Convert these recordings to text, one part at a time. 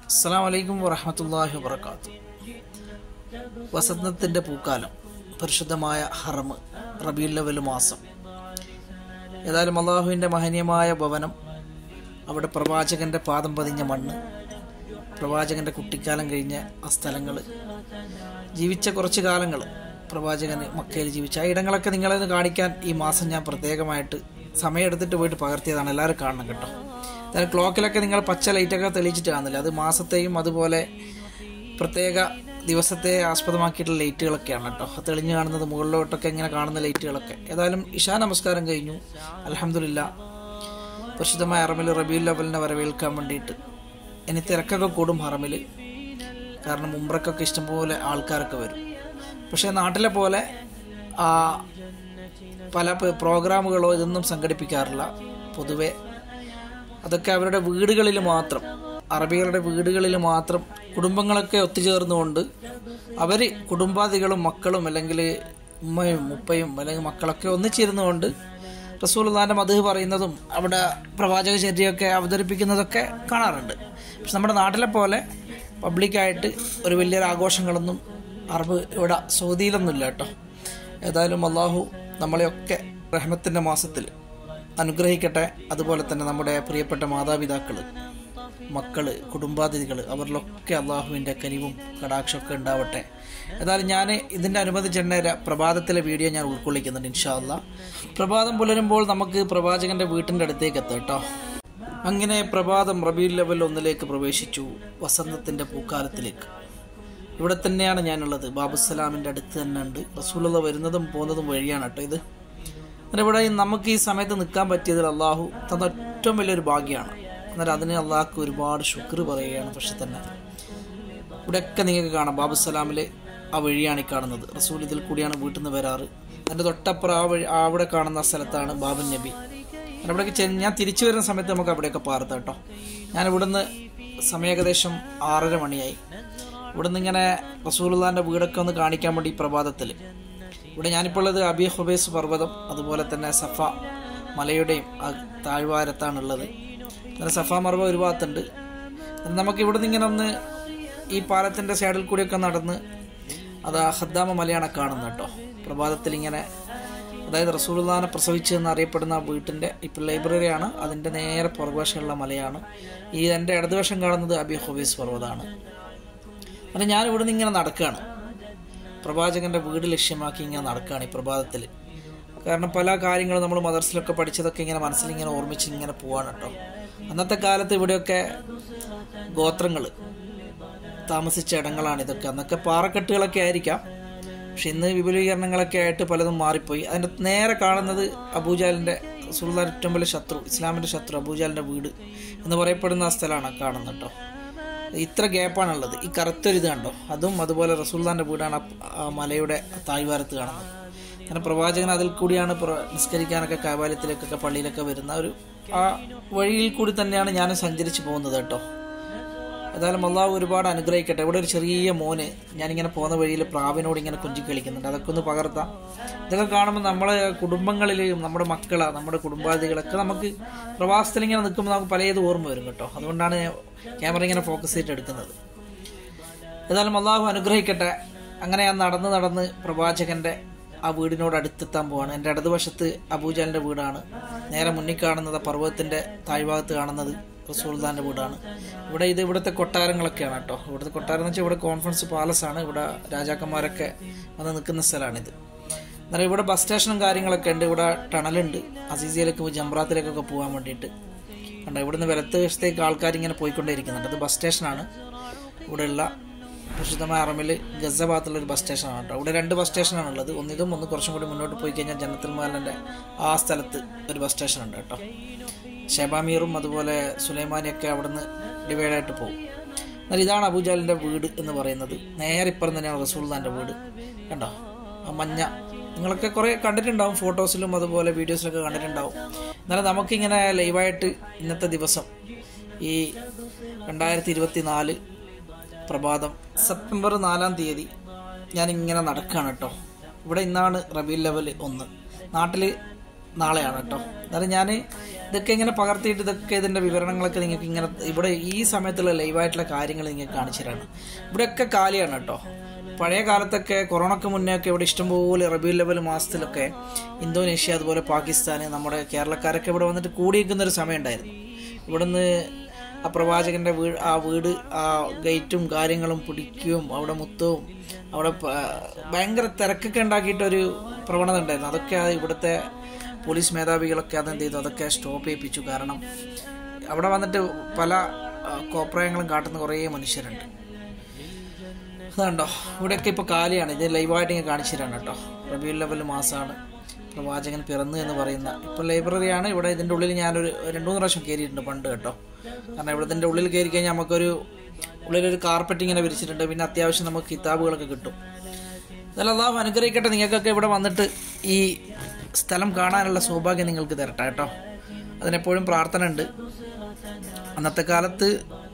അസ്സലാമു അലൈക്കും വറഹ്മത്തുള്ളാഹി വബറകാതുഹു. വസന്തത്തിൻ്റെ പൂക്കാലം, പരിശുദ്ധമായ ഹറം, റബീഉൽ അവ്വൽ മാസം. ഏതായാലും അള്ളാഹുവിൻ്റെ മഹനീയമായ ഭവനം, അവിടെ പ്രവാചകൻ്റെ പാദം പതിഞ്ഞ മണ്ണ്, പ്രവാചകൻ്റെ കുട്ടിക്കാലം കഴിഞ്ഞ ആ സ്ഥലങ്ങൾ, ജീവിച്ച കുറച്ച് കാലങ്ങൾ, പ്രവാചകന് മക്കയിൽ ജീവിച്ച ആ ഇടങ്ങളൊക്കെ നിങ്ങളെന്ന് കാണിക്കാൻ ഈ മാസം ഞാൻ പ്രത്യേകമായിട്ട് സമയമെടുത്തിട്ട് പോയിട്ട് പകർത്തിയതാണ്. എല്ലാവരും കാണണം കേട്ടോ. അതായത് ക്ലോക്കിലൊക്കെ നിങ്ങൾ പച്ച ലൈറ്റൊക്കെ തെളിയിച്ചിട്ട് കാണുന്നില്ല, അത് മാസത്തെയും അതുപോലെ പ്രത്യേക ദിവസത്തെ ആസ്പദമാക്കിയിട്ടുള്ള ലൈറ്റുകളൊക്കെയാണ് കേട്ടോ. തെളിഞ്ഞു കാണുന്നത് മുകളിലോട്ടൊക്കെ ഇങ്ങനെ കാണുന്ന ലൈറ്റുകളൊക്കെ. ഏതായാലും ഇശാ നമസ്കാരം കഴിഞ്ഞു. അൽഹംദുലില്ലാ, പരിശുദ്ധമായ ഹറമിൽ റബീഉൽ അവ്വലിനെ വരവേൽക്കാൻ വേണ്ടിയിട്ട് ഇനി തിരക്കൊക്കെ കൂടും ഹറമിൽ. കാരണം ഉംറക്കൊക്കെ ഇഷ്ടംപോലെ ആൾക്കാരൊക്കെ വരും. പക്ഷേ നാട്ടിലെ പോലെ പല പ്രോഗ്രാമുകളോ ഇതൊന്നും സംഘടിപ്പിക്കാറില്ല. പൊതുവെ അതൊക്കെ അവരുടെ വീടുകളിൽ മാത്രം, അറബികളുടെ വീടുകളിൽ മാത്രം കുടുംബങ്ങളൊക്കെ ഒത്തുചേർന്നുകൊണ്ട് അവർ കുടുംബാദികളും മക്കളും അല്ലെങ്കിൽ ഉമ്മയും ഉപ്പയും അല്ലെങ്കിൽ മക്കളൊക്കെ ഒന്നിച്ചിരുന്നുകൊണ്ട് റസൂലുള്ളാഹിന്റെ മദ്ഹ് പറയുന്നതും അവിടെ പ്രവാചക ചര്യയൊക്കെ അവതരിപ്പിക്കുന്നതൊക്കെ കാണാറുണ്ട്. പക്ഷെ നമ്മുടെ നാട്ടിലെ പോലെ പബ്ലിക്കായിട്ട് ഒരു വലിയൊരു ആഘോഷങ്ങളൊന്നും അറബ് ഇവിടെ സൗദിയിലൊന്നുമില്ല കേട്ടോ. ഏതായാലും അള്ളാഹു നമ്മളെയൊക്കെ റഹ്മത്തിൻ്റെ മാസത്തിൽ അനുഗ്രഹിക്കട്ടെ. അതുപോലെ തന്നെ നമ്മുടെ പ്രിയപ്പെട്ട മാതാപിതാക്കൾ, മക്കള്, കുടുംബാതിഥികൾ, അവരിലൊക്കെ അള്ളാഹുവിൻ്റെ കനിവും കടാക്ഷമൊക്കെ ഉണ്ടാവട്ടെ. ഏതായാലും ഞാൻ ഇതിൻ്റെ അനുബന്ധിച്ചെണ്ണ പ്രഭാതത്തിലെ വീഡിയോ ഞാൻ ഉൾക്കൊള്ളിക്കുന്നുണ്ട് ഇൻഷാ അല്ലാഹ്. പ്രഭാതം പുലരുമ്പോൾ നമുക്ക് പ്രവാചകൻ്റെ വീട്ടിൻ്റെ അടുത്തേക്ക് എത്താം കേട്ടോ. അങ്ങനെ പ്രഭാതം റബീഉൽ അവ്വൽ 1 പ്രവേശിച്ചു, വസന്തത്തിൻ്റെ പൂക്കാലത്തിലേക്ക്. ഇവിടെ തന്നെയാണ് ഞാനുള്ളത്. ബാബുസലാമിൻ്റെ അടുത്ത് തന്നെ ഉണ്ട്. റസൂലുള്ളാഹി വരുന്നതും പോകുന്നതും വഴിയാണ് കേട്ടോ ഇത്. ഇവിടെ നമുക്ക് ഈ സമയത്ത് നിൽക്കാൻ പറ്റിയതിൽ അള്ളാഹു തന്ന ഏറ്റവും വലിയൊരു ഭാഗ്യമാണ്. എന്നാൽ അതിന് അള്ളാഹ്ക്ക് ഒരുപാട് ശുക്ർ പറയുകയാണ്. പക്ഷെ തന്നെ ഇവിടെയൊക്കെ നിങ്ങൾക്ക് കാണാം, ബാബുസലാമിൽ ആ വഴിയാണ് ഈ കാണുന്നത്. റസൂൽ ഇതിൽ കൂടിയാണ് വീട്ടിൽ നിന്ന് വരാറ്. അതിൻ്റെ തൊട്ടപ്പുറം അവിടെ കാണുന്ന സ്ഥലത്താണ് ബാബുൻ നബി. അവിടേക്ക് ഞാൻ തിരിച്ചു വരുന്ന സമയത്ത് നമുക്ക് അവിടെയൊക്കെ പാർത്താം കേട്ടോ. ഞാൻ ഇവിടുന്ന് സമയം ഏകദേശം 6:30 മണിയായി. ഇവിടുന്ന് ഇങ്ങനെ റസൂലുള്ളാഹിന്റെ വീടൊക്കെ ഒന്ന് കാണിക്കാൻ വേണ്ടി പ്രഭാതത്തിൽ ഇവിടെ ഞാനിപ്പോൾ ഉള്ളത് അബി ഖുബൈസ് പർവ്വതം, അതുപോലെ തന്നെ സഫ മലയുടെയും താഴ്വാരത്താണുള്ളത്. അങ്ങനെ സഫ മർവ ഒരു ഭാഗത്തുണ്ട്. നമുക്ക് ഇവിടുന്ന് ഇങ്ങനെ ഒന്ന് ഈ പാലത്തിൻ്റെ സൈഡിൽ കൂടിയൊക്കെ നടന്ന് അത് ഹദ്ദാമ മലയാണ് കാണുന്നത് കേട്ടോ. പ്രഭാതത്തിൽ ഇങ്ങനെ, അതായത് റസൂലുള്ളാഹിനെ പ്രസവിച്ച് എന്നറിയപ്പെടുന്ന ആ വീട്ടിൻ്റെ ഇപ്പോൾ ലൈബ്രറിയാണ്, അതിൻ്റെ നേരെ പുറകുവശമുള്ള മലയാണ്. ഈ എൻ്റെ ഇടതുവശം കാണുന്നത് അബി ഖുബൈസ് പർവ്വതമാണ്. അങ്ങനെ ഞാൻ ഇവിടുന്ന് ഇങ്ങനെ നടക്കുകയാണ്, പ്രവാചകൻ്റെ വീട് ലക്ഷ്യമാക്കി ഇങ്ങനെ നടക്കുകയാണ് ഈ പ്രഭാതത്തിൽ. കാരണം പല കാര്യങ്ങളും നമ്മൾ മദർസിലൊക്കെ പഠിച്ചതൊക്കെ ഇങ്ങനെ മനസ്സിലിങ്ങനെ ഓർമ്മിച്ച് ഇങ്ങനെ പോവാണ് കേട്ടോ. അന്നത്തെ കാലത്ത് ഇവിടെയൊക്കെ ഗോത്രങ്ങൾ താമസിച്ച ഇടങ്ങളാണ് ഇതൊക്കെ. അന്നൊക്കെ പാറക്കെട്ടുകളൊക്കെ ആയിരിക്കാം, പക്ഷെ ഇന്ന് വിപുലീകരണങ്ങളൊക്കെ ആയിട്ട് പലതും മാറിപ്പോയി. അതിൻ്റെ നേരെ കാണുന്നത് അബൂജാലിൻ്റെ, റസൂലുള്ളാഹിയുടെ ഏറ്റവും വലിയ ശത്രു, ഇസ്ലാമിൻ്റെ ശത്രു അബൂജാലിൻ്റെ വീട് എന്ന് പറയപ്പെടുന്ന ആ സ്ഥലമാണ് കാണുന്നത് കേട്ടോ. ഇത്ര ഗ്യാപ്പാണുള്ളത്. ഈ കറുത്തൊരിത് കണ്ടോ, അതും അതുപോലെ റസൂലുള്ളാഹിന്റെ വീടാണ് ആ മലയുടെ താഴ്വാരത്ത് കാണുന്നത്. അങ്ങനെ പ്രവാചകൻ അതിൽ കൂടിയാണ് നിസ്കരിക്കാനൊക്കെ കഅബയിലേക്കൊക്കെ പള്ളിയിലൊക്കെ വരുന്ന ആ വഴിയിൽ കൂടി തന്നെയാണ് ഞാൻ സഞ്ചരിച്ച് പോകുന്നത് കേട്ടോ. ഏതായാലും അള്ളാഹു ഒരുപാട് അനുഗ്രഹിക്കട്ടെ. ഇവിടെ ഒരു ചെറിയ മോന് ഞാനിങ്ങനെ പോകുന്ന വഴിയിൽ പ്രാവിനോട് ഇങ്ങനെ കൊഞ്ചി കളിക്കുന്നുണ്ട്. അതൊക്കെ ഒന്ന് പകർത്താം. ഇതൊക്കെ കാണുമ്പോൾ നമ്മളെ കുടുംബങ്ങളിൽ നമ്മുടെ മക്കളെ, നമ്മുടെ കുടുംബാദികളൊക്കെ നമുക്ക് പ്രവാസത്തിൽ ഇങ്ങനെ നിൽക്കുമ്പോൾ നമുക്ക് പലത് ഓർമ്മ വരും കേട്ടോ. അതുകൊണ്ടാണ് ക്യാമറ ഇങ്ങനെ ഫോക്കസ് ചെയ്തിട്ട് എടുക്കുന്നത്. ഏതായാലും അള്ളാഹു അനുഗ്രഹിക്കട്ടെ. അങ്ങനെ ഞാൻ നടന്ന് പ്രവാചകന്റെ ആ വീടിനോട് അടുത്തെത്താൻ പോവാണ്. എൻ്റെ ഇടതുവശത്ത് അബൂജാലിൻ്റെ വീടാണ്. നേരെ മുന്നിൽ കാണുന്നത് പർവ്വതത്തിൻ്റെ താഴ്ഭാഗത്ത് കാണുന്നത് റസൂലുള്ളാഹിന്റെ വീടാണ്. ഇവിടുത്തെ കൊട്ടാരങ്ങളൊക്കെയാണ് കേട്ടോ. ഇവിടുത്തെ കൊട്ടാരം എന്ന് വെച്ചാൽ ഇവിടെ കോൺഫറൻസ് പാലസാണ്. ഇവിടെ രാജാക്കന്മാരൊക്കെ വന്ന് നിൽക്കുന്ന സ്ഥലമാണിത്. എന്നാൽ ഇവിടെ ബസ് സ്റ്റേഷനും കാര്യങ്ങളൊക്കെ ഉണ്ട്. ഇവിടെ ടണലുണ്ട്, അസീസിയയിലേക്ക് ജംറാത്തിലേക്കൊക്കെ പോകാൻ വേണ്ടിയിട്ട്. കണ്ടോ, ഇവിടുന്ന് വലത്ത് വശത്തേക്ക് ആൾക്കാർ ഇങ്ങനെ പോയിക്കൊണ്ടേയിരിക്കുന്നുണ്ട്. അത് ബസ് സ്റ്റേഷനാണ്. ഇവിടെയുള്ള പരിശുദ്ധമായ ഹറമിൽ ഗസ ഭാഗത്തുള്ളൊരു ബസ് സ്റ്റേഷനാണ് കേട്ടോ. ഇവിടെ 2 ബസ് സ്റ്റേഷനാണുള്ളത്. ഒന്നിതും ഒന്ന് കുറച്ചും കൂടി മുന്നോട്ട് പോയി കഴിഞ്ഞാൽ ജന്നത്തുൽ മഅലിൻ്റെ ആ സ്ഥലത്ത് ഒരു ബസ് സ്റ്റേഷൻ ഉണ്ട് കേട്ടോ. ഷെബാമീറും അതുപോലെ സുലൈമാനിയൊക്കെ അവിടുന്ന് ഡിവൈഡായിട്ട് പോകും. എന്നാൽ ഇതാണ് അബൂജാലിൻ്റെ വീട് എന്ന് പറയുന്നത്. നേരെ ഇപ്പുറം തന്നെയാണ് റസൂലുള്ളാഹിന്റെ വീട്. കണ്ടോ ആ മഞ്ഞ, നിങ്ങളൊക്കെ കുറേ കണ്ടിട്ടുണ്ടാവും, ഫോട്ടോസിലും അതുപോലെ വീഡിയോസിലൊക്കെ കണ്ടിട്ടുണ്ടാവും. എന്നാലും നമുക്കിങ്ങനെ ലൈവായിട്ട് ഇന്നത്തെ ദിവസം ഈ 2024 പ്രഭാതം സെപ്റ്റംബർ 4 ഞാനിങ്ങനെ നടക്കുകയാണ് കേട്ടോ. ഇവിടെ ഇന്നാണ് റബീഉൽ അവ്വൽ 1. നാട്ടിൽ നാളെയാണ് കേട്ടോ. എന്നാലും ഞാൻ ഇതൊക്കെ ഇങ്ങനെ പകർത്തിയിട്ട് ഇതിൻ്റെ വിവരണങ്ങളൊക്കെ നിങ്ങൾക്ക് ഇങ്ങനെ ഇവിടെ ഈ സമയത്തുള്ള ലൈവായിട്ടുള്ള കാര്യങ്ങൾ നിങ്ങൾക്ക് കാണിച്ചു തരാണ്. ഇവിടെയൊക്കെ കാലിയാണ് കേട്ടോ. പഴയ കാലത്തൊക്കെ കൊറോണയ്ക്ക് മുന്നേ ഒക്കെ ഇവിടെ ഇഷ്ടംപോലെ റബീഉൽ അവ്വൽ മാസത്തിലൊക്കെ ഇന്തോനേഷ്യ അതുപോലെ പാകിസ്ഥാൻ നമ്മുടെ കേരളക്കാരൊക്കെ ഇവിടെ വന്നിട്ട് കൂടിയിരിക്കുന്നൊരു സമയം ഉണ്ടായിരുന്നു. ഇവിടുന്ന് ആ പ്രവാചകൻ്റെ വീട് ആ ഗേറ്റും കാര്യങ്ങളും പിടിക്കുകയും അവിടെ മുത്തവും അവിടെ ഭയങ്കര തിരക്കൊക്കെ ഉണ്ടാക്കിയിട്ടൊരു പ്രവണത ഉണ്ടായിരുന്നു. അതൊക്കെ ഇവിടുത്തെ പോലീസ് മേധാവികളൊക്കെ അതെന്ത് ചെയ്തു, അതൊക്കെ സ്റ്റോപ്പ് ചെയ്യിപ്പിച്ചു. കാരണം അവിടെ വന്നിട്ട് പല കോപ്രായങ്ങളും കാട്ടുന്ന കുറേ മനുഷ്യരുണ്ട്. അതുകൊണ്ടോ ഇവിടെയൊക്കെ ഇപ്പോൾ കാലിയാണ്. ഇത് ലൈവായിട്ട് ഇങ്ങനെ കാണിച്ചു തരാണ് കേട്ടോ. റബീഉൽ അവ്വൽ മാസമാണ്, പ്രവാചകൻ പിറന്നു എന്ന് പറയുന്ന ഇപ്പോൾ ലൈബ്രറിയാണ്. ഇവിടെ ഇതിൻ്റെ ഉള്ളിൽ ഞാനൊരു 2-3 പ്രാവശ്യം കയറിയിട്ടുണ്ട് പണ്ട് കേട്ടോ. കാരണം ഇവിടെ ഇതിൻ്റെ ഉള്ളിൽ കയറി കഴിഞ്ഞാൽ നമുക്കൊരു ഉള്ളിലൊരു കാർപ്പറ്റ് ഇങ്ങനെ വിരിച്ചിട്ടുണ്ട്. പിന്നെ അത്യാവശ്യം നമുക്ക് കിതാബുകളൊക്കെ കിട്ടും. എന്നാലും അല്ലാഹു അനുഗ്രഹിക്കട്ടെ. നിങ്ങൾക്കൊക്കെ ഇവിടെ വന്നിട്ട് ഈ സ്ഥലം കാണാനുള്ള സൗഭാഗ്യം നിങ്ങൾക്ക് തരട്ടെ കേട്ടോ. അതിനെപ്പോഴും പ്രാർത്ഥന ഉണ്ട്. അന്നത്തെ കാലത്ത്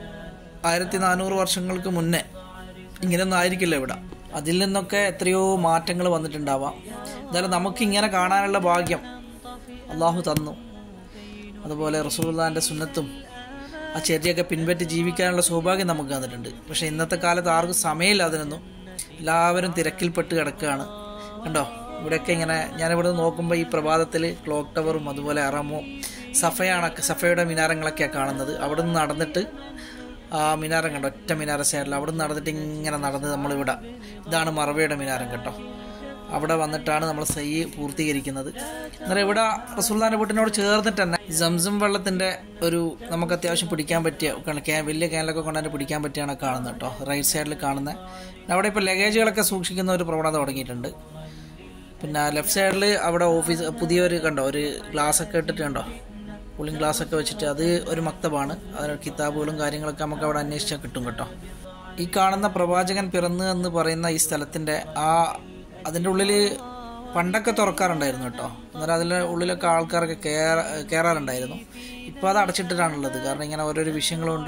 1400 വർഷങ്ങൾക്ക് മുന്നേ ഇങ്ങനെയൊന്നും ആയിരിക്കില്ല ഇവിടെ. അതിൽ നിന്നൊക്കെ എത്രയോ മാറ്റങ്ങൾ വന്നിട്ടുണ്ടാവാം. എന്തായാലും നമുക്കിങ്ങനെ കാണാനുള്ള ഭാഗ്യം അള്ളാഹു തന്നു. അതുപോലെ റസൂലുള്ളാഹിൻ്റെ സുന്നത്തും ആ ചര്യയൊക്കെ പിൻപറ്റി ജീവിക്കാനുള്ള സൗഭാഗ്യം നമുക്ക് തന്നിട്ടുണ്ട്. പക്ഷേ ഇന്നത്തെ കാലത്ത് ആർക്കും സമയമില്ല അതിനൊന്നും. എല്ലാവരും തിരക്കിൽപ്പെട്ട് കിടക്കുകയാണ് കണ്ടോ. ഇവിടെയൊക്കെ ഇങ്ങനെ ഞാനിവിടെ നോക്കുമ്പോൾ ഈ പ്രഭാതത്തിൽ ക്ലോക്ക് ടവറും അതുപോലെ അറമും സഫയുടെ മിനാരങ്ങളൊക്കെയാണ് കാണുന്നത്. അവിടെ നിന്ന് നടന്നിട്ട് ആ മിനാരം കണ്ടോ, ഒറ്റ മിനാര സൈഡിൽ അവിടെ നിന്ന് നടന്നിട്ട് ഇങ്ങനെ നടന്ന് നമ്മളിവിടെ ഇതാണ് മറവയുടെ മിനാരം കേട്ടോ. അവിടെ വന്നിട്ടാണ് നമ്മൾ സയ്യ് പൂർത്തീകരിക്കുന്നത്. എന്നാൽ ഇവിടെ റസൂലുള്ളാഹിന്റെ വീട്ടിനോട് ചേർന്നിട്ട് തന്നെ സംസം വെള്ളത്തിൻ്റെ ഒരു നമുക്ക് അത്യാവശ്യം പിടിക്കാൻ പറ്റിയ വലിയ ക്യാനിലൊക്കെ കൊണ്ടുതന്നെ പിടിക്കാൻ പറ്റിയാണ് കാണുന്നത് കേട്ടോ. റൈറ്റ് സൈഡിൽ കാണുന്നത് അവിടെ ഇപ്പോൾ ലഗേജുകളൊക്കെ സൂക്ഷിക്കുന്ന ഒരു പ്രവണത തുടങ്ങിയിട്ടുണ്ട്. പിന്നെ ലെഫ്റ്റ് സൈഡിൽ അവിടെ ഓഫീസ് പുതിയൊരു കണ്ടോ ഒരു ഗ്ലാസ്സൊക്കെ ഇട്ടിട്ട് കണ്ടോ, കൂളിംഗ് ഗ്ലാസ്സൊക്കെ വെച്ചിട്ട് അത് ഒരു മക്തബാണ്. അതിന് കിതാബുകളും കാര്യങ്ങളൊക്കെ നമുക്ക് അവിടെ അന്വേഷിച്ചാൽ കിട്ടും കേട്ടോ. ഈ കാണുന്ന പ്രവാചകൻ പിറന്നു എന്ന് പറയുന്ന ഈ സ്ഥലത്തിൻ്റെ അതിൻ്റെ ഉള്ളിൽ പണ്ടൊക്കെ തുറക്കാറുണ്ടായിരുന്നു കേട്ടോ. അന്നേരം അതിൻ്റെ ഉള്ളിലൊക്കെ ആൾക്കാരൊക്കെ കയറാറുണ്ടായിരുന്നു. ഇപ്പോൾ അത് അടച്ചിട്ടിട്ടാണുള്ളത്. കാരണം ഇങ്ങനെ ഓരോരോ വിഷയങ്ങളുണ്ട്.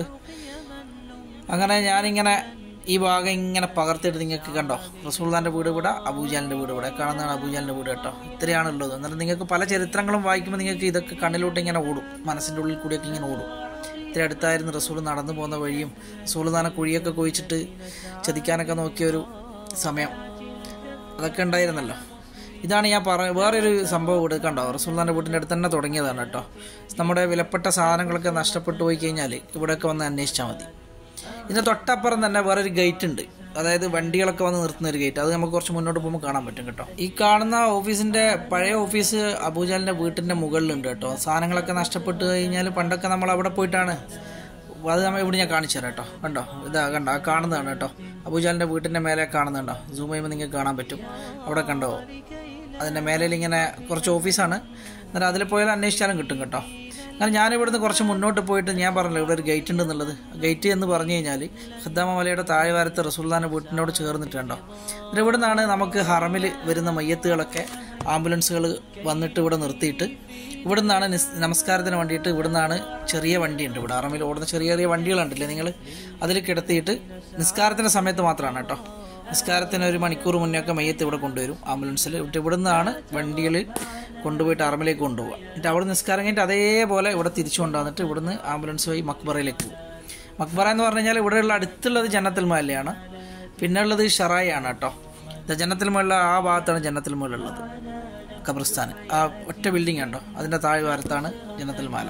അങ്ങനെ ഞാനിങ്ങനെ ഈ ഭാഗം ഇങ്ങനെ പകർത്തിയിട്ട് നിങ്ങൾക്ക് കണ്ടോ, റസൂലുള്ളാഹിന്റെ വീട് ഇവിടെ, അബൂജാലിൻ്റെ വീട് ഇവിടെ കാണുന്നതാണ് അബൂജാലിൻ്റെ വീട് കേട്ടോ. ഇത്രയാണുള്ളത്. അന്നേരം നിങ്ങൾക്ക് പല ചരിത്രങ്ങളും വായിക്കുമ്പോൾ നിങ്ങൾക്ക് ഇതൊക്കെ കണ്ണിലോട്ട് ഇങ്ങനെ ഓടും, മനസ്സിൻ്റെ ഉള്ളിൽ കൂടിയൊക്കെ ഇങ്ങനെ ഓടും. ഇത്ര അടുത്തായിരുന്നു റസൂൽ നടന്നു പോകുന്ന വഴിയും റസൂലുള്ളാഹിനെ കുഴിയൊക്കെ കുഴിച്ചിട്ട് ചതിക്കാനൊക്കെ നോക്കിയൊരു സമയം അതൊക്കെ ഉണ്ടായിരുന്നല്ലോ. ഇതാണ് ഞാൻ വേറൊരു സംഭവം ഇവിടെ കണ്ടോ, റസൂലുള്ളാഹിന്റെ വീട്ടിൻ്റെ അടുത്ത് തന്നെ തുടങ്ങിയതാണ് കേട്ടോ. നമ്മുടെ വിലപ്പെട്ട സാധനങ്ങളൊക്കെ നഷ്ടപ്പെട്ടു പോയി കഴിഞ്ഞാൽ ഇവിടെയൊക്കെ വന്ന് അന്വേഷിച്ചാൽ മതി. ഇതിൻ്റെ തൊട്ടപ്പുറം തന്നെ വേറൊരു ഗേറ്റ് ഉണ്ട്. അതായത് വണ്ടികളൊക്കെ വന്ന് നിർത്തുന്ന ഒരു ഗേറ്റ്. അത് നമുക്ക് കുറച്ച് മുന്നോട്ട് പോകുമ്പോൾ കാണാൻ പറ്റും കേട്ടോ. ഈ കാണുന്ന ഓഫീസിൻ്റെ പഴയ ഓഫീസ് അബൂജാലിൻ്റെ വീട്ടിൻ്റെ മുകളിലുണ്ട് കേട്ടോ. സാധനങ്ങളൊക്കെ നഷ്ടപ്പെട്ട് കഴിഞ്ഞാൽ പണ്ടൊക്കെ നമ്മൾ അവിടെ പോയിട്ടാണ് അത് നമ്മൾ ഇവിടെ ഞാൻ കാണിച്ചു തരാം കേട്ടോ. കണ്ടോ കണ്ടോ ആ കാണുന്നതാണ് കേട്ടോ. അബൂജാലിൻ്റെ വീട്ടിൻ്റെ മേലെ കാണുന്നുണ്ടോ, സൂം ചെയ്യുമ്പോൾ നിങ്ങൾക്ക് കാണാൻ പറ്റും. അവിടെ കണ്ടോ അതിൻ്റെ മേലയിൽ ഇങ്ങനെ കുറച്ച് ഓഫീസാണ്. അന്നേരം അതിൽ പോയാൽ അന്വേഷിച്ചാലും കിട്ടും കേട്ടോ. കാരണം ഞാനിവിടുന്ന് കുറച്ച് മുന്നോട്ട് പോയിട്ട് ഞാൻ പറഞ്ഞല്ലോ ഇവിടെ ഒരു ഗേറ്റ് ഉണ്ടെന്നുള്ളത്. ഗേറ്റ് എന്ന് പറഞ്ഞു കഴിഞ്ഞാൽ ഖദ്ദാമ മലയുടെ താഴ്വാരത്ത് റസൂലുള്ളാഹിന്റെ വീട്ടിനോട് ചേർന്നിട്ടുണ്ടോ. എന്നിട്ട് ഇവിടെ നിന്നാണ് നമുക്ക് ഹറമിൽ വരുന്ന മയ്യത്തുകളൊക്കെ ആംബുലൻസുകൾ വന്നിട്ട് ഇവിടെ നിർത്തിയിട്ട് ഇവിടെ നിന്നാണ് നമസ്കാരത്തിന് വേണ്ടിയിട്ട് ഇവിടെ നിന്നാണ് ചെറിയ വണ്ടിയുണ്ട്. ഇവിടെ ഹറമിൽ ഓടുന്ന ചെറിയ ചെറിയ വണ്ടികളുണ്ടല്ലേ നിങ്ങൾ, അതിൽ കിടത്തിയിട്ട് നിസ്കാരത്തിൻ്റെ സമയത്ത് മാത്രമാണ് കേട്ടോ. നിസ്കാരത്തിന് 1 മണിക്കൂർ മുന്നേ ഒക്കെ മയ്യത്ത് ഇവിടെ കൊണ്ടുവരും ആംബുലൻസിൽ. ഇവിടെ നിന്നാണ് വണ്ടികൾ കൊണ്ടുപോയിട്ട് അറമിലേക്ക് കൊണ്ടുപോകുക. എന്നിട്ട് അവിടെ നിസ്കാരം കഴിഞ്ഞിട്ട് അതേപോലെ ഇവിടെ തിരിച്ചു കൊണ്ടുവന്നിട്ട് ഇവിടുന്ന് ആംബുലൻസ് വഴി മക്ബറയിലേക്ക് പോകും. മക്ബറ എന്ന് പറഞ്ഞു കഴിഞ്ഞാൽ ഇവിടെയുള്ള അടുത്തുള്ളത് ജന്നത്തുൽ മഅലയാണ്, പിന്നെ ഉള്ളത് ഷറായി ആണ് കേട്ടോ. ജന്നത്തുൽ മഅല ആ ഭാഗത്താണ് ജന്നത്തുൽ മഅല ഉള്ളത്, ഖബർസ്ഥാൻ. ആ ഒറ്റ ബിൽഡിംഗ് ഉണ്ടോ അതിൻ്റെ താഴ്വാരത്താണ് ജന്നത്തുൽ മഅല.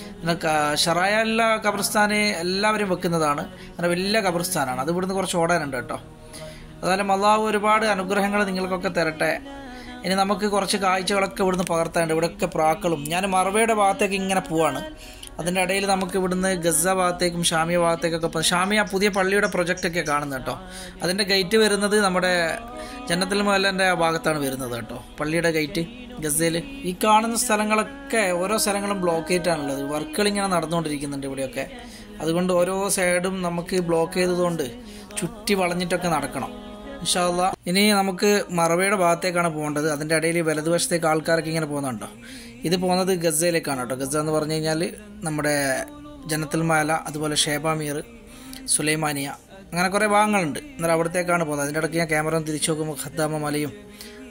ഷറായിലുള്ള ഖബർസ്ഥാൻ എല്ലാവരും വെക്കുന്നതാണ്. അങ്ങനെ വലിയ ഖബർസ്ഥാനാണ്. അത് ഇവിടുന്ന് കുറച്ച് ഓടാനുണ്ട് കേട്ടോ. അതായാലും അള്ളാഹു ഒരുപാട് അനുഗ്രഹങ്ങൾ നിങ്ങൾക്കൊക്കെ തരട്ടെ. ഇനി നമുക്ക് കുറച്ച് കാഴ്ചകളൊക്കെ ഇവിടുന്ന് പകർത്താനുണ്ട്. ഇവിടെയൊക്കെ പ്രാക്കളും. ഞാൻ മറവയുടെ ഭാഗത്തേക്ക് ഇങ്ങനെ പോവാണ്. അതിൻ്റെ ഇടയിൽ നമുക്ക് ഇവിടുന്ന് ഗസ ഭാഗത്തേക്കും ഷാമിയ ഭാഗത്തേക്കൊക്കെ ഷാമിയ പുതിയ പള്ളിയുടെ പ്രൊജക്റ്റൊക്കെ കാണുന്നത് കേട്ടോ. അതിൻ്റെ ഗേറ്റ് വരുന്നത് നമ്മുടെ ജന്നത്തുൽ മഅലൻ്റെ ഭാഗത്താണ് വരുന്നത് കേട്ടോ, പള്ളിയുടെ ഗേറ്റ് ഗസയിൽ. ഈ കാണുന്ന സ്ഥലങ്ങളൊക്കെ ഓരോ സ്ഥലങ്ങളും ബ്ലോക്ക് ചെയ്തിട്ടാണുള്ളത്. വർക്കുകൾ ഇങ്ങനെ നടന്നുകൊണ്ടിരിക്കുന്നുണ്ട് ഇവിടെയൊക്കെ. അതുകൊണ്ട് ഓരോ സൈഡും നമുക്ക് ബ്ലോക്ക് ചെയ്തതുകൊണ്ട് ചുറ്റി വളഞ്ഞിട്ടൊക്കെ നടക്കണം ഇൻഷാ അല്ലാഹ്. ഇനി നമുക്ക് മറവയുടെ ഭാഗത്തേക്കാണ് പോകേണ്ടത്. അതിൻ്റെ ഇടയിൽ വലതുവശത്തേക്ക് ആൾക്കാരൊക്കെ ഇങ്ങനെ പോകുന്നുണ്ടോ. ഇത് പോകുന്നത് ഗസയിലേക്കാണ് കേട്ടോ. ഗസ എന്ന് പറഞ്ഞു കഴിഞ്ഞാൽ നമ്മുടെ ജന്നത്തുൽ മഅല, അതുപോലെ ഷേബാമീർ, സുലൈമാനിയ, അങ്ങനെ കുറേ ഭാഗങ്ങളുണ്ട്. എന്നാൽ അവിടത്തേക്കാണ് പോകുന്നത്. അതിൻ്റെ ഇടയ്ക്ക് ഞാൻ ക്യാമറ തിരിച്ചു നോക്കുമ്പോൾ ഖദ്ദാമ മലയും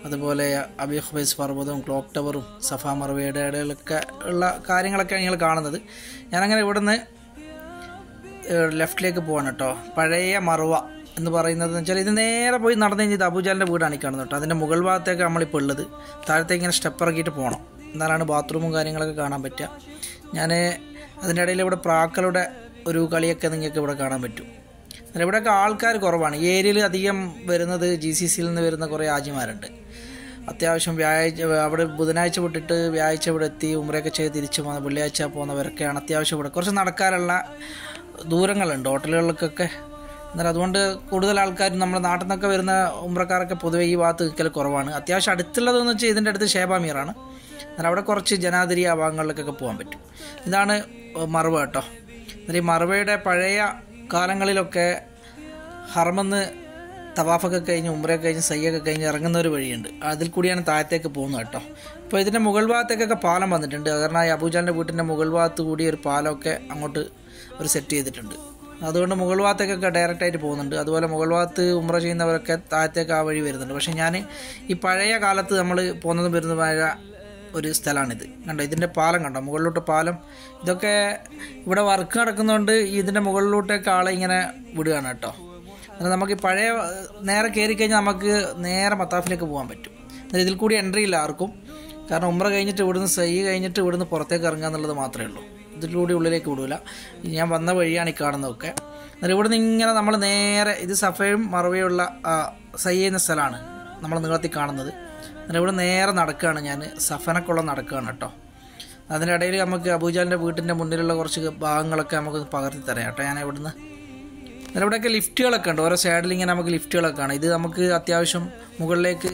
അതുപോലെ അബി ഖുബൈസ് പർവ്വതവും ക്ലോക്ക് ടവറും സഫ മർവയുടെ ഇടയിലൊക്കെ ഉള്ള കാര്യങ്ങളൊക്കെയാണ് നിങ്ങൾ കാണുന്നത്. ഞാനങ്ങനെ ഇവിടുന്ന് ലെഫ്റ്റിലേക്ക് പോവാണ് കേട്ടോ. പഴയ മർവ എന്ന് പറയുന്നത് വെച്ചാൽ ഇത് നേരെ പോയി നടന്നു കഴിഞ്ഞാൽ ഇത് അബൂജാലിൻ്റെ വീടാണ് ഈ കാണുന്നത് കേട്ടോ. അതിൻ്റെ മുകൾ ഭാഗത്തേക്ക് നമ്മളിപ്പോൾ ഉള്ളത്. താഴത്തേക്ക് ഇങ്ങനെ സ്റ്റെപ്പ് ഇറക്കിയിട്ട് പോകണം, എന്നാലാണ് ബാത്റൂമും കാര്യങ്ങളൊക്കെ കാണാൻ പറ്റുക. ഞാൻ അതിൻ്റെ ഇടയിൽ ഇവിടെ പ്രാക്കളുടെ ഒരു കളിയൊക്കെ നിങ്ങൾക്ക് ഇവിടെ കാണാൻ പറ്റും. ഇവിടെയൊക്കെ ആൾക്കാർ കുറവാണ്. ഈ ഏരിയയിൽ അധികം വരുന്നത് GCCയിൽ നിന്ന് വരുന്ന കുറേ ഹാജിമാരുണ്ട്. അത്യാവശ്യം അവിടെ ബുധനാഴ്ച വിട്ടിട്ട് വ്യാഴാഴ്ച ഇവിടെ എത്തി ഉംറയൊക്കെ ചെയ്ത് തിരിച്ചു പോകുന്ന വെള്ളിയാഴ്ച പോകുന്നവരൊക്കെയാണ് അത്യാവശ്യം ഇവിടെ. കുറച്ച് നടക്കാനുള്ള ദൂരങ്ങളുണ്ട് ഹോട്ടലുകൾക്കൊക്കെ. എന്നാൽ അതുകൊണ്ട് കൂടുതൽ ആൾക്കാർ നമ്മുടെ നാട്ടിൽ നിന്നൊക്കെ വരുന്ന ഉംറക്കാരൊക്കെ പൊതുവെ ഈ ഭാഗത്ത് നിൽക്കൽ കുറവാണ്. അത്യാവശ്യം അടുത്തുള്ളതെന്ന് വെച്ചാൽ ഇതിൻ്റെ അടുത്ത് ഷേബാമീറാണ്. എന്നാൽ അവിടെ കുറച്ച് ജനാതിരി ആ ഭാഗങ്ങളിലേക്കൊക്കെ പോകാൻ പറ്റും. ഇതാണ് മർവ കേട്ടോ. എന്നാൽ ഈ മർവയുടെ പഴയ കാലങ്ങളിലൊക്കെ ഹറമെന്ന് തവാഫൊക്കെ കഴിഞ്ഞ് ഉംറയൊക്കെ കഴിഞ്ഞ് സയ്യൊക്കെ കഴിഞ്ഞ് ഇറങ്ങുന്ന ഒരു വഴിയുണ്ട്. അതിൽ കൂടിയാണ് താഴത്തേക്ക് പോകുന്നത് കേട്ടോ. ഇപ്പോൾ ഇതിൻ്റെ മുകൾ ഭാഗത്തേക്കൊക്കെ പാലം വന്നിട്ടുണ്ട്. കാരണം ഈ അബൂജാലിൻ്റെ വീട്ടിൻ്റെ മുകൾ ഭാഗത്ത് കൂടി ഒരു പാലമൊക്കെ അങ്ങോട്ട് ഒരു സെറ്റ് ചെയ്തിട്ടുണ്ട്. അതുകൊണ്ട് മുകൾ ഭാഗത്തേക്കൊക്കെ ഡയറക്റ്റായിട്ട് പോകുന്നുണ്ട്. അതുപോലെ മുകൾ ഭാഗത്ത് ഉംറ ചെയ്യുന്നവരൊക്കെ താഴത്തേക്ക് ആ വഴി വരുന്നുണ്ട്. പക്ഷേ ഞാൻ ഈ പഴയ കാലത്ത് നമ്മൾ പോകുന്നതും വരുന്നതുമായ ഒരു സ്ഥലമാണിത്. കണ്ടോ ഇതിൻ്റെ പാലം കണ്ടോ, മുകളിലോട്ട് പാലം. ഇതൊക്കെ ഇവിടെ വർക്ക് നടക്കുന്നതുകൊണ്ട് ഇതിൻ്റെ മുകളിലോട്ടൊക്കെ ആളെ ഇങ്ങനെ വിടുകയാണ് കേട്ടോ. എന്നാൽ നമുക്ക് ഈ പഴയ നേരെ കയറി കഴിഞ്ഞാൽ നമുക്ക് നേരെ മത്താഫിലേക്ക് പോകാൻ പറ്റും. എന്നാൽ ഇതിൽ കൂടി എൻട്രി ഇല്ല ആർക്കും. കാരണം ഉംറ കഴിഞ്ഞിട്ട് ഇവിടുന്ന് സയ്യ് കഴിഞ്ഞിട്ട് ഇവിടുന്ന് പുറത്തേക്ക് ഇറങ്ങുക എന്നുള്ളത് മാത്രമേ ഉള്ളൂ. ഇതിലൂടെ ഉള്ളിലേക്ക് വിടില്ല. ഞാൻ വന്ന വഴിയാണ് ഈ കാണുന്നതൊക്കെ. എന്നാൽ ഇവിടുന്ന് ഇങ്ങനെ നമ്മൾ നേരെ ഇത് സഫയും മറവയുള്ള സയ്യ് ചെയ്യുന്ന സ്ഥലമാണ് നമ്മൾ നീളത്തിൽ കാണുന്നത്. എന്നാൽ ഇവിടെ നേരെ നടക്കുകയാണ് ഞാൻ, സഫനക്കുള്ള നടക്കുകയാണ് കേട്ടോ. അതിൻ്റെ ഇടയിൽ നമുക്ക് അബൂജാലിൻ്റെ വീട്ടിൻ്റെ മുന്നിലുള്ള കുറച്ച് ഭാഗങ്ങളൊക്കെ നമുക്ക് പകർത്തി തരാം കേട്ടോ. ഞാൻ ഇവിടുന്ന് ഇവിടെയൊക്കെ ലിഫ്റ്റുകളൊക്കെ ഉണ്ട്. ഓരോ സൈഡിൽ ഇങ്ങനെ നമുക്ക് ലിഫ്റ്റുകളൊക്കെ ആണ്. ഇത് നമുക്ക് അത്യാവശ്യം മുകളിലേക്ക്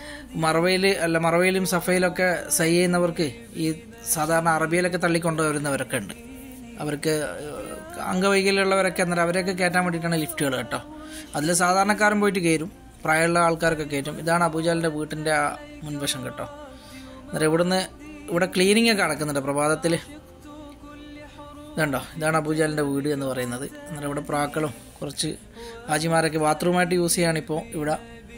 മറവയിലും സഫയിലൊക്കെ സയ്യ് ചെയ്യുന്നവർക്ക് ഈ സാധാരണ അറബിയിലൊക്കെ തള്ളിക്കൊണ്ടുവരുന്നവരൊക്കെ ഉണ്ട്. അവർക്ക് അംഗവൈകല്യമുള്ളവരൊക്കെ എന്നാൽ അവരെയൊക്കെ കയറ്റാൻ വേണ്ടിയിട്ടാണ് ലിഫ്റ്റുകൾ കേട്ടോ. അതിൽ സാധാരണക്കാരൻ പോയിട്ട് കയറും, പ്രായമുള്ള ആൾക്കാരൊക്കെ കയറ്റും. ഇതാണ് അബൂജാലിൻ്റെ വീട്ടിൻ്റെ ആ മുൻവശം കേട്ടോ. അന്നേരം ഇവിടെ ക്ലീനിങ് ഒക്കെ നടക്കുന്നുണ്ട് പ്രഭാതത്തിൽ. ഇതുണ്ടോ, ഇതാണ് അബൂജാലിൻ്റെ വീട് എന്ന് പറയുന്നത്. അന്നേരം ഇവിടെ പ്രാക്കളും കുറച്ച് ഹാജിമാരൊക്കെ ബാത്റൂമായിട്ട് യൂസ് ചെയ്യുകയാണിപ്പോൾ ഇവിടെ.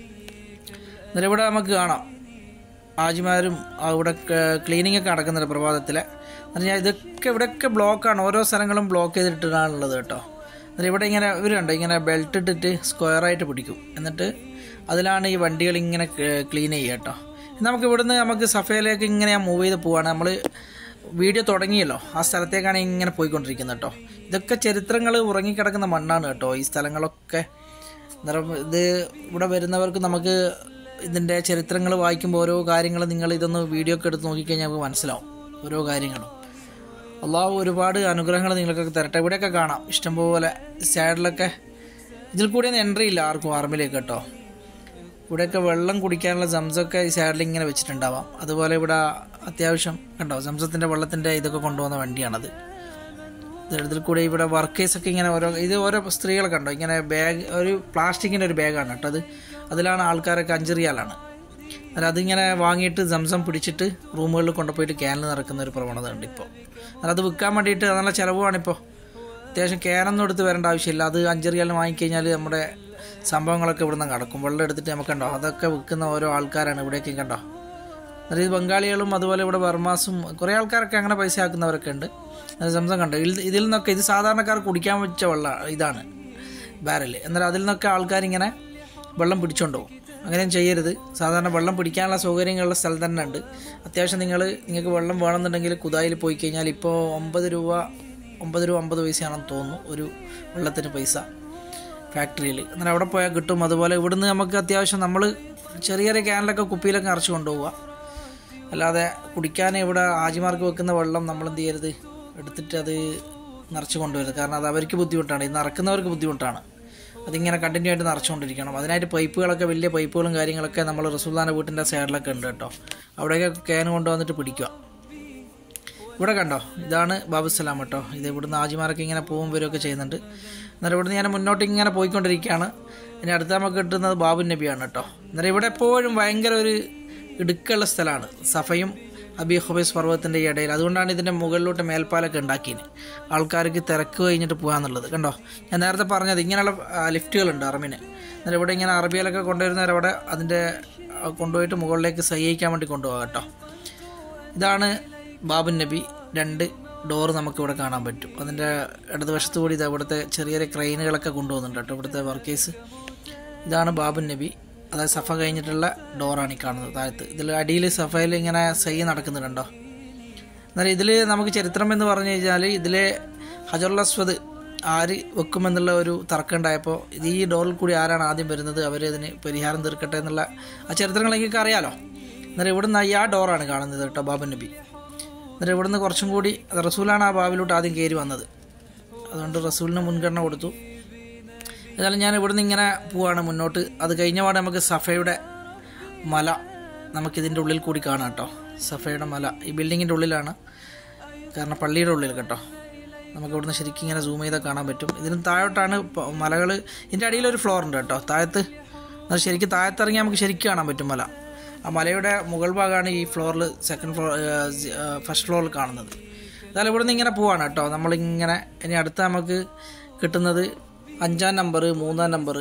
അന്നേരം ഇവിടെ നമുക്ക് കാണാം ഹാജിമാരും ഇവിടെ ക്ലീനിങ് ഒക്കെ നടക്കുന്നുണ്ട് പ്രഭാതത്തിൽ. എന്നാൽ ഇവിടെയൊക്കെ ബ്ലോക്കാണ്, ഓരോ സ്ഥലങ്ങളും ബ്ലോക്ക് ചെയ്തിട്ടാണുള്ളത് കേട്ടോ. അന്നേരം ഇവിടെ ഇങ്ങനെ ഇവരുണ്ട്, ഇങ്ങനെ ബെൽറ്റ് ഇട്ടിട്ട് സ്ക്വയറായിട്ട് പിടിക്കും. എന്നിട്ട് അതിലാണ് ഈ വണ്ടികൾ ഇങ്ങനെ ക്ലീൻ ചെയ്യുക കേട്ടോ. നമുക്ക് സഫയിലേക്ക് ഇങ്ങനെ മൂവ് ചെയ്ത് പോവാണ്. നമ്മൾ വീഡിയോ തുടങ്ങിയല്ലോ, ആ സ്ഥലത്തേക്കാണ് ഇങ്ങനെ പോയിക്കൊണ്ടിരിക്കുന്നത് കേട്ടോ. ഇതൊക്കെ ചരിത്രങ്ങൾ ഉറങ്ങിക്കിടക്കുന്ന മണ്ണാണ് കേട്ടോ ഈ സ്ഥലങ്ങളൊക്കെ. അന്നേരം ഇവിടെ വരുന്നവർക്ക് നമുക്ക് ഇതിൻ്റെ ചരിത്രങ്ങൾ വായിക്കുമ്പോൾ ഓരോ കാര്യങ്ങൾ ഇതൊന്ന് വീഡിയോ ഒക്കെ എടുത്ത് നോക്കിക്കഴിഞ്ഞാൽ നമുക്ക് മനസ്സിലാവും ഓരോ കാര്യങ്ങളും. അള്ളാഹു ഒരുപാട് അനുഗ്രഹങ്ങൾ നിങ്ങൾക്കൊക്കെ തരട്ടെ. ഇവിടെയൊക്കെ കാണാം ഇഷ്ടംപോലെ സൈഡിലൊക്കെ. ഇതിൽ കൂടിയൊന്നും എൻട്രി ഇല്ല ആർക്കും ആർമിലേക്ക് കേട്ടോ. ഇവിടെയൊക്കെ വെള്ളം കുടിക്കാനുള്ള സംസമൊക്കെ ഈ സൈഡിൽ ഇങ്ങനെ വെച്ചിട്ടുണ്ടാവാം. അതുപോലെ ഇവിടെ അത്യാവശ്യം കണ്ടോ സംസത്തിൻ്റെ വെള്ളത്തിൻ്റെ ഇതൊക്കെ കൊണ്ടുപോകുന്ന വണ്ടിയാണത്. ഇതിൽ കൂടെ ഇവിടെ വർക്കേഴ്സൊക്കെ ഇങ്ങനെ ഓരോ സ്ത്രീകളൊക്കെ ഉണ്ടോ ഇങ്ങനെ ബാഗ്, ഒരു പ്ലാസ്റ്റിക്കിൻ്റെ ഒരു ബാഗാണ് കേട്ടോ അത്. അതിലാണ് ആൾക്കാരൊക്കെ 5 റിയാലാണ്. അല്ല അതിങ്ങനെ വാങ്ങിയിട്ട് സംസം പിടിച്ചിട്ട് റൂമുകളിൽ കൊണ്ടുപോയിട്ട് ക്യാനിൽ നിറക്കുന്ന ഒരു പ്രവണത ഉണ്ട് ഇപ്പോൾ. അത് വിൽക്കാൻ വേണ്ടിയിട്ട് നല്ല ചിലവുമാണിപ്പോൾ. അത്യാവശ്യം ക്യാനൊന്നും എടുത്ത് വരേണ്ട ആവശ്യമില്ല. അത് 5 റിയാലിന് വാങ്ങിക്കഴിഞ്ഞാൽ നമ്മുടെ സംഭവങ്ങളൊക്കെ ഇവിടെ നിന്ന് കിടക്കും. വെള്ളം എടുത്തിട്ട് നമുക്ക് കണ്ടോ അതൊക്കെ വിൽക്കുന്ന ഓരോ ആൾക്കാരാണ് ഇവിടേക്ക് കണ്ടോ. അതായത് ബംഗാളികളും അതുപോലെ ഇവിടെ ബർമാസും കുറേ ആൾക്കാരൊക്കെ അങ്ങനെ പൈസ ആക്കുന്നവരൊക്കെ ഉണ്ട്. അത് സംസം കണ്ടോ. ഇതിൽ നിന്നൊക്കെ ഇത് സാധാരണക്കാർ കുടിക്കാൻ വെച്ച വെള്ളം ഇതാണ് ബാരൽ. എന്നാൽ അതിൽ നിന്നൊക്കെ ആൾക്കാരിങ്ങനെ വെള്ളം പിടിച്ചുകൊണ്ട് പോകും. അങ്ങനെയും ചെയ്യരുത്. സാധാരണ വെള്ളം പിടിക്കാനുള്ള സൗകര്യങ്ങളുള്ള സ്ഥലം തന്നെ ഉണ്ട്. അത്യാവശ്യം നിങ്ങൾക്ക് വെള്ളം വേണമെന്നുണ്ടെങ്കിൽ കുതായിൽ പോയി കഴിഞ്ഞാൽ ഇപ്പോൾ 9 രൂപ 50 പൈസയാണെന്ന് തോന്നുന്നു ഒരു വെള്ളത്തിന് പൈസ ഫാക്ടറിയിൽ. എന്നാൽ അവിടെ പോയാൽ കിട്ടും. അതുപോലെ ഇവിടുന്ന് നമുക്ക് അത്യാവശ്യം നമ്മൾ ചെറിയ ക്യാനിലൊക്കെ കുപ്പിയിലൊക്കെ നിറച്ച് കൊണ്ടുപോവുക. അല്ലാതെ കുടിക്കാൻ ഇവിടെ ഹാജിമാർക്ക് വെക്കുന്ന വെള്ളം നമ്മൾ എന്ത് ചെയ്യരുത്, എടുത്തിട്ട് അത് നിറച്ച് കൊണ്ടുവരുത്. കാരണം അത് അവർക്ക് ബുദ്ധിമുട്ടാണ്, ഇത് നിറക്കുന്നവർക്ക് ബുദ്ധിമുട്ടാണ്. അതിങ്ങനെ കണ്ടിന്യൂ ആയിട്ട് നിറച്ചുകൊണ്ടിരിക്കണം. അതിനായിട്ട് പൈപ്പുകളൊക്കെ വലിയ പൈപ്പുകളും കാര്യങ്ങളൊക്കെ നമ്മൾ റസൂലുള്ളാഹിന്റെ വീട്ടിൻ്റെ സൈഡിലൊക്കെ ഉണ്ട് കേട്ടോ. അവിടെയൊക്കെ ക്യാൻ കൊണ്ടുവന്നിട്ട് പിടിക്കുക. ഇവിടെ കണ്ടോ ഇതാണ് ബാബുസലാം കേട്ടോ. ഇത് ഇവിടുന്ന് ഹാജിമാരൊക്കെ ഇങ്ങനെ പോവും വരികയൊക്കെ ചെയ്യുന്നുണ്ട്. എന്നാലും ഇവിടുന്ന് ഞാൻ മുന്നോട്ട് ഇങ്ങനെ പോയിക്കൊണ്ടിരിക്കുകയാണ്. ഇനി അടുത്ത നമുക്ക് കിട്ടുന്നത് ബാബു നബിയാണ് കേട്ടോ. എന്നാലും ഇവിടെ എപ്പോഴും ഭയങ്കര ഒരു ഇടുക്കുള്ള സ്ഥലമാണ് സഫയും അബി ഖുബൈസ് പർവ്വതത്തിൻ്റെ ഇടയിൽ. അതുകൊണ്ടാണ് ഇതിൻ്റെ മുകളിലോട്ട് മേൽപ്പാലൊക്കെ ഉണ്ടാക്കിയത്, ആൾക്കാർക്ക് തിരക്ക് കഴിഞ്ഞിട്ട് പോകാന്നുള്ളത്. കണ്ടോ ഞാൻ നേരത്തെ പറഞ്ഞത് ഇങ്ങനെയുള്ള ലിഫ്റ്റുകളുണ്ട് അറബിന്. എന്നാൽ ഇവിടെ ഇങ്ങനെ അറബിയിലൊക്കെ കൊണ്ടുവരുന്നവരവിടെ അതിൻ്റെ കൊണ്ടുപോയിട്ട് മുകളിലേക്ക് സഹിക്കാൻ വേണ്ടി കൊണ്ടുപോകാം കേട്ടോ. ഇതാണ് ബാബുൻ നബി. 2 ഡോറ് നമുക്കിവിടെ കാണാൻ പറ്റും. അതിൻ്റെ ഇടതുവശത്ത് കൂടി ഇത് ഇവിടുത്തെ ചെറിയ ചെറിയ ക്രെയിനുകളൊക്കെ കൊണ്ടുപോകുന്നുണ്ട് കേട്ടോ ഇവിടുത്തെ വർക്കേഴ്സ്. ഇതാണ് ബാബുൻ നബി. അതായത് സഫ കഴിഞ്ഞിട്ടുള്ള ഡോറാണ് ഈ കാണുന്നത് താഴത്ത്. ഇതിൽ അടിയിൽ സഫയിൽ ഇങ്ങനെ സൈ നടക്കുന്നുണ്ടോ. എന്നാൽ ഇതിൽ നമുക്ക് ചരിത്രം എന്ന് പറഞ്ഞു കഴിഞ്ഞാൽ ഇതിൽ ഹജറുൽ അസ്വദ് ആര് വെക്കുമെന്നുള്ള ഒരു തർക്കം ഉണ്ടായപ്പോൾ ഇത് ഈ ഡോറിൽ കൂടി ആരാണ് ആദ്യം വരുന്നത് അവരതിന് പരിഹാരം തീർക്കട്ടെ എന്നുള്ള ആ ചരിത്രങ്ങൾ നിങ്ങൾക്ക് അറിയാലോ. എന്നാൽ ഇവിടുന്ന് ആ ഡോറാണ് കാണുന്നത് കേട്ടോ ബാബുൻ നബി. എന്നിട്ട് ഇവിടുന്ന് കുറച്ചും കൂടി റസൂലാണ് ആ ബാബിലോട്ട് ആദ്യം കയറി വന്നത്. അതുകൊണ്ട് റസൂലിന് മുൻഗണന കൊടുത്തു. ഏതായാലും ഞാൻ ഇവിടുന്ന് ഇങ്ങനെ പോവാണ് മുന്നോട്ട്. അത് കഴിഞ്ഞപാട് നമുക്ക് സഫയുടെ മല നമുക്കിതിൻ്റെ ഉള്ളിൽ കൂടി കാണാം കേട്ടോ. സഫയുടെ മല ഈ ബിൽഡിങ്ങിൻ്റെ ഉള്ളിലാണ്, കാരണം പള്ളിയുടെ ഉള്ളിൽ കേട്ടോ. നമുക്ക് ഇവിടുന്ന് ശരിക്കും ഇങ്ങനെ സൂം ചെയ്താൽ കാണാൻ പറ്റും. ഇതിന് താഴോട്ടാണ് മലകൾ. ഇതിൻ്റെ അടിയിലൊരു ഫ്ലോർ ഉണ്ട് കേട്ടോ താഴത്ത്. എന്നാൽ ശരിക്കും താഴത്തിറങ്ങി നമുക്ക് ശരിക്കും കാണാൻ പറ്റും മല. ആ മലയുടെ മുകൾ ഭാഗമാണ് ഈ ഫ്ലോറിൽ ഫസ്റ്റ് ഫ്ലോറിൽ കാണുന്നത്. അതായത് ഇവിടുന്ന് ഇങ്ങനെ പോവാണ് കേട്ടോ നമ്മളിങ്ങനെ. ഇനി അടുത്ത നമുക്ക് കിട്ടുന്നത് 5-ാം നമ്പർ, 3-ാം നമ്പർ,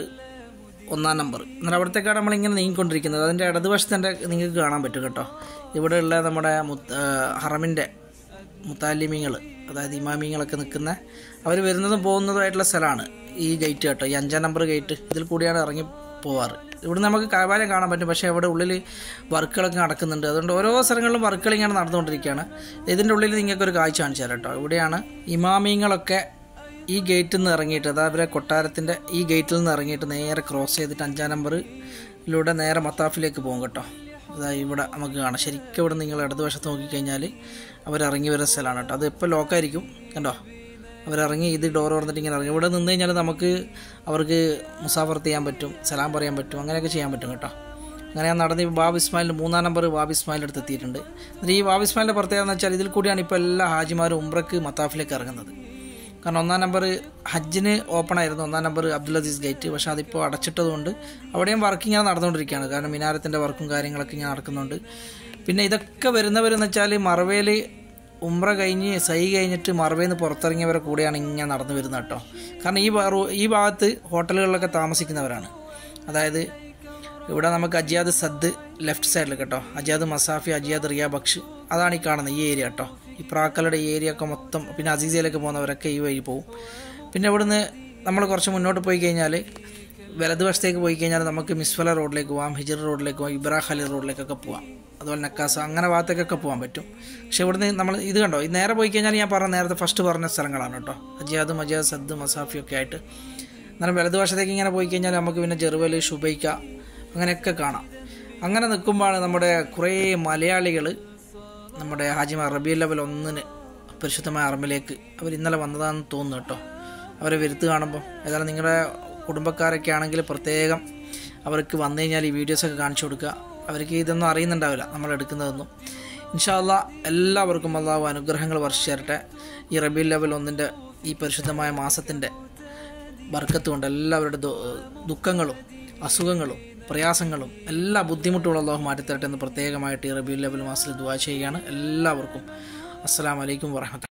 1-ാം നമ്പർ. എന്നാൽ അവിടത്തേക്കാണ് നമ്മളിങ്ങനെ നീങ്ങിക്കൊണ്ടിരിക്കുന്നത്. അതിൻ്റെ ഇടതുവശത്ത് നിങ്ങൾക്ക് കാണാൻ പറ്റും കേട്ടോ. ഇവിടെയുള്ള നമ്മുടെ ഹറമിൻ്റെ മുത്താലിമീങ്ങൾ, അതായത് ഇമാമിങ്ങളൊക്കെ നിൽക്കുന്ന അവർ വരുന്നതും പോകുന്നതുമായിട്ടുള്ള സ്ഥലമാണ് ഈ ഗേറ്റ് കേട്ടോ. ഈ 5-ാം നമ്പർ ഗേറ്റ് ഇതിൽ കൂടിയാണ് ഇറങ്ങി പോവാറ്. ഇവിടെ നമുക്ക് കഅബയെ കാണാൻ പറ്റും. പക്ഷേ അവിടെ ഉള്ളിൽ വർക്കുകളൊക്കെ നടക്കുന്നുണ്ട്. അതുകൊണ്ട് ഓരോ സ്ഥലങ്ങളിലും വർക്കുകൾ ഇങ്ങനെ നടന്നുകൊണ്ടിരിക്കുകയാണ്. ഇതിൻ്റെ ഉള്ളിൽ നിങ്ങൾക്കൊരു കാഴ്ച കാണിച്ചു തരാം കേട്ടോ. ഇവിടെയാണ് ഇമാമിങ്ങളൊക്കെ ഈ ഗേറ്റിൽ നിന്ന് ഇറങ്ങിയിട്ട്, അതായത് അവരെ കൊട്ടാരത്തിൻ്റെ ഈ ഗേറ്റിൽ നിന്ന് ഇറങ്ങിയിട്ട് നേരെ ക്രോസ് ചെയ്തിട്ട് 5-ാം നമ്പറിലൂടെ നേരെ മത്താഫിലേക്ക് പോകും കേട്ടോ. അതായത് ഇവിടെ നമുക്ക് കാണാം. ശരിക്കും ഇവിടെ നിങ്ങൾ ഇടതുവശത്ത് നോക്കിക്കഴിഞ്ഞാൽ അവരിറങ്ങി വരുന്ന സ്ഥലമാണ് കേട്ടോ. അത് ഇപ്പോൾ ലോക്കായിരിക്കും കണ്ടോ. അവരിറങ്ങി ഇത് ഡോർ തുറന്നിട്ട് ഇങ്ങനെ ഇറങ്ങി. ഇവിടെ നിന്ന് കഴിഞ്ഞാൽ നമുക്ക് അവർക്ക് മുസാഫർത്ത് ചെയ്യാൻ പറ്റും, സലാം പറയാൻ പറ്റും, അങ്ങനെയൊക്കെ ചെയ്യാൻ പറ്റും കേട്ടോ. അങ്ങനെ ഞാൻ നടന്ന് ബാബ് ഇസ്മായിൽ 3-ാം നമ്പർ ബാബ് ഇസ്മായിലിൻ്റെ അടുത്ത് എത്തിയിട്ടുണ്ട്. എന്നിട്ട് ഈ ബാബ് ഇസ്മായിലിൻ്റെ പ്രത്യേകത എന്ന് വെച്ചാൽ ഇതിൽ കൂടിയാണ് ഇപ്പോൾ എല്ലാ ഹാജിമാരും ഉംറയ്ക്ക് മത്താഫിലേക്ക് ഇറങ്ങുന്നത്. കാരണം 1-ാം നമ്പർ ഹജ്ജിന് ഓപ്പൺ ആയിരുന്നു, 1-ാം നമ്പർ അബ്ദുൽ അസീസ് ഗേറ്റ്. പക്ഷേ അതിപ്പോൾ അടച്ചിട്ടതുകൊണ്ട് അവിടെയും വർക്ക് ഇങ്ങനെ നടന്നുകൊണ്ടിരിക്കുകയാണ്. കാരണം മിനാരത്തിൻ്റെ വർക്കും കാര്യങ്ങളൊക്കെ ഇങ്ങനെ നടക്കുന്നുണ്ട്. പിന്നെ ഇതൊക്കെ വരുന്നവരെന്ന് വെച്ചാൽ മറവയിൽ ഉംറ കഴിഞ്ഞ് സൈ കഴിഞ്ഞിട്ട് മറവയിൽ നിന്ന് പുറത്തിറങ്ങിയവരെ കൂടെയാണ് ഇങ്ങനെ നടന്നു വരുന്നത് കേട്ടോ. കാരണം ഈ ഭാഗത്ത് ഹോട്ടലുകളിലൊക്കെ താമസിക്കുന്നവരാണ്. അതായത് ഇവിടെ നമുക്ക് അജിയാദ് സദ് ലെഫ്റ്റ് സൈഡിൽ കേട്ടോ, അജിയാദ് മസാഫി, അജിയാദ് റിയ ബക്ഷ്, അതാണ് ഈ കാണുന്നത് ഈ ഏരിയ കേട്ടോ. ഈ പ്രാക്കളുടെ ഈ ഏരിയ ഒക്കെ മൊത്തം. പിന്നെ അസീസിയയിലേക്ക് പോകുന്നവരൊക്കെ ഈ വഴി പോകും. പിന്നെ ഇവിടുന്ന് നമ്മൾ കുറച്ച് മുന്നോട്ട് പോയി കഴിഞ്ഞാൽ വലതുവശത്തേക്ക് പോയി കഴിഞ്ഞാൽ നമുക്ക് മിസ്ഫല റോഡിലേക്ക് പോകാം, ഹിജർ റോഡിലേക്ക് പോകാം, ഇബ്രാഹിം ഖലീൽ റോഡിലേക്കൊക്കെ പോകാം. അതുപോലെ നക്കാസ അങ്ങനെ ഭാഗത്തേക്കൊക്കെ പോകാൻ പറ്റും. പക്ഷേ ഇവിടുന്ന് നമ്മൾ ഇത് കണ്ടോ, ഈ നേരെ പോയി കഴിഞ്ഞാൽ ഞാൻ നേരത്തെ ഫസ്റ്റ് പറഞ്ഞ സ്ഥലങ്ങളാണ് കേട്ടോ. അജിയാദ്, മജിയാദ്, സദ്, മസാഫി ഒക്കെ ആയിട്ട്. എന്നാലും വലതുവശത്തേക്ക് ഇങ്ങനെ പോയി കഴിഞ്ഞാൽ നമുക്ക് പിന്നെ ജെറുവൽ, ഷുബൈക്ക അങ്ങനെയൊക്കെ കാണാം. അങ്ങനെ നിൽക്കുമ്പോഴാണ് നമ്മുടെ കുറേ മലയാളികൾ നമ്മുടെ ഹാജിമാർ റബീഉൽ അവ്വൽ 1-ന് പരിശുദ്ധമായ അറമിലേക്ക് അവർ ഇന്നലെ വന്നതാണെന്ന് തോന്നുന്നു കേട്ടോ. അവരെ വരുത്ത് കാണുമ്പോൾ ഏതായാലും നിങ്ങളുടെ കുടുംബക്കാരൊക്കെ ആണെങ്കിൽ പ്രത്യേകം അവർക്ക് വന്നു കഴിഞ്ഞാൽ ഈ വീഡിയോസൊക്കെ കാണിച്ചു കൊടുക്കുക. അവർക്ക് ഇതൊന്നും അറിയുന്നുണ്ടാവില്ല നമ്മൾ എടുക്കുന്നതൊന്നും. ഇൻഷാ അല്ലാഹ് എല്ലാവർക്കും അല്ലാഹു അനുഗ്രഹങ്ങൾ വർഷിച്ചു തരട്ടെ. ഈ റബീഉൽ അവ്വൽ 1-ന്റെ ഈ പരിശുദ്ധമായ മാസത്തിൻ്റെ ബർക്കത്ത് കൊണ്ട് എല്ലാവരുടെ ദുഃഖങ്ങളും അസുഖങ്ങളും പ്രയാസങ്ങളും എല്ലാ ബുദ്ധിമുട്ടുകളും അല്ലാഹു മാറ്റിത്തരട്ടെ എന്ന് പ്രത്യേകമായിട്ട് ഈ റബീഉൽ അവ്വൽ മാസത്തിൽ ദുആ ചെയ്യുകയാണ്. എല്ലാവർക്കും അസ്സലാമു അലൈക്കും വറഹ്മത്തുള്ളാഹി.